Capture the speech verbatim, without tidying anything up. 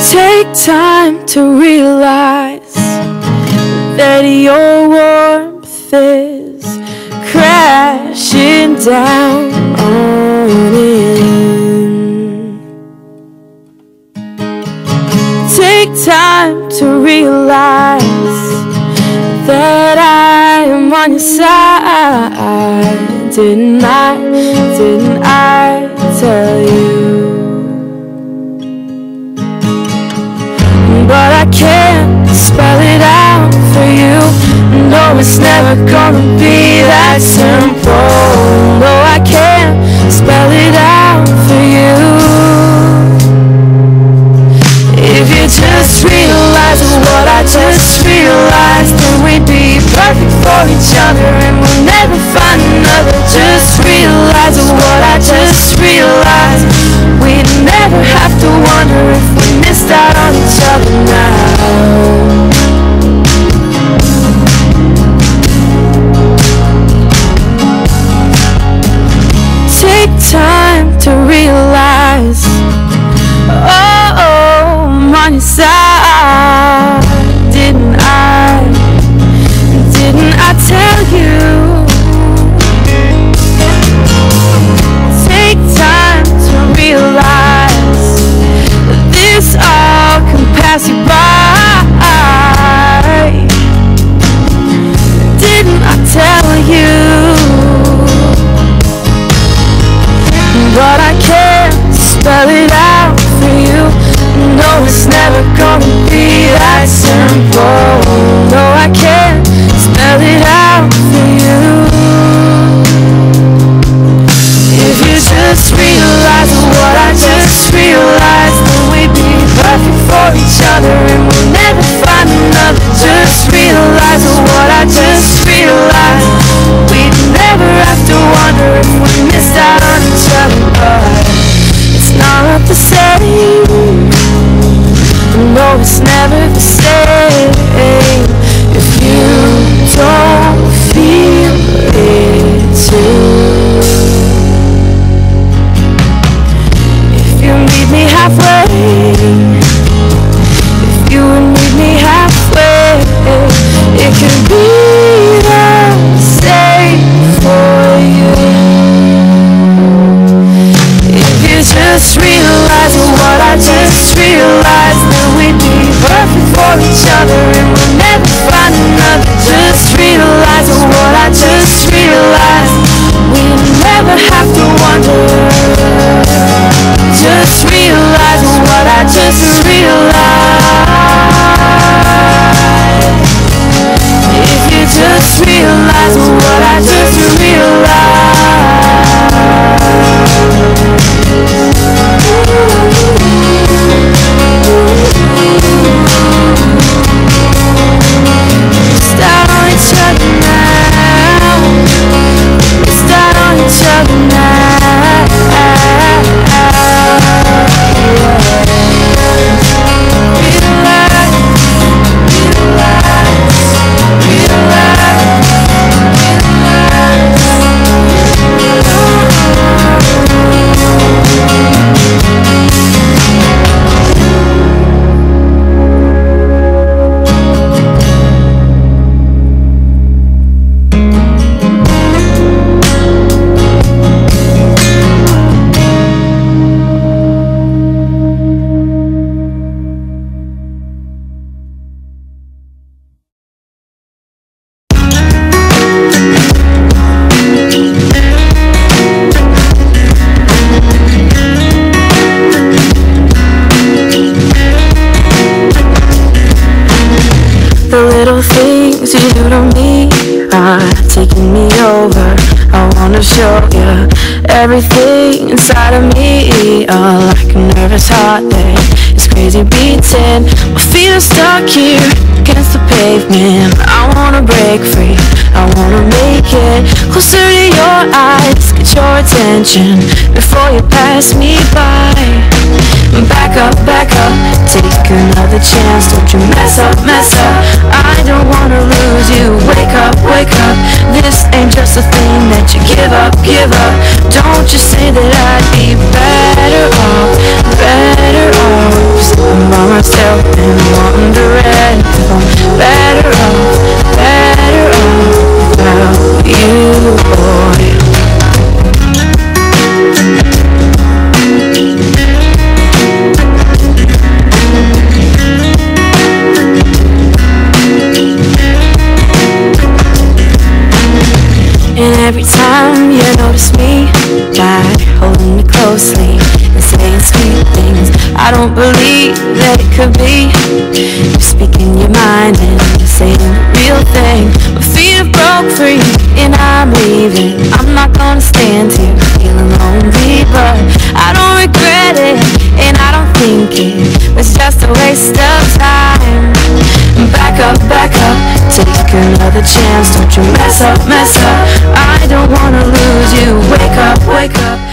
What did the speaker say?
Take time to realize that your warmth is crashing down on in. Take time to realize that I am on your side. Didn't I, didn't I tell you? But I can't spell it out for you. No, it's never gonna be that simple. No, I can't spell it out for you. If you just realize what I just realized, then we'd be perfect for each other and we'll never find another. Just realize what I just realized. We'd never have to wonder if we missed out on each other now. Take time to realize, oh, oh, I'm on your side. Didn't I, didn't I tell you? Take time to realize this all can pass you by. Didn't I tell you? But I can't spell it out for you. No, it's never gonna be that simple. No, I can't spell it out for you. If you just realize what I just realized, then we'd be perfect for each other and we'll never find another. Just realize what I just realized. We'd never have to wonder if we missed out on each other. But it's not the same. No, it's never the same if you don't feel it too. If you meet me halfway, if you would meet me halfway, it could be the same for you. If you just realize what I just realized, then we'd be perfect for each other and we'll never find another. Just realize what I just realized. We'd never have to wonder. Just realize what I just realized. If you just realize what I just realized. Start on each other now. Start on each other now. Realize, realize, realize, things you do to me are taking me over. I wanna show you everything inside of me. Oh, like a nervous heart that is crazy beating. My feet are stuck here against the pavement. I wanna break free, I wanna make it closer to your eyes. Get your attention before you pass me by. Back up, back up, take another chance. Don't you mess up, mess up. I don't wanna lose you. Wake up, wake up. This ain't just a thing that you give up, give up. Don't you say that I'd be better off, better off. I'm on my I don't believe that it could be. You're speaking your mind and you're saying the real thing. My feet are broke free and I'm leaving. I'm not gonna stand here feeling lonely, but I don't regret it and I don't think it was just a waste of time. Back up, back up, take another chance. Don't you mess up, mess up. I don't wanna lose you. Wake up, wake up.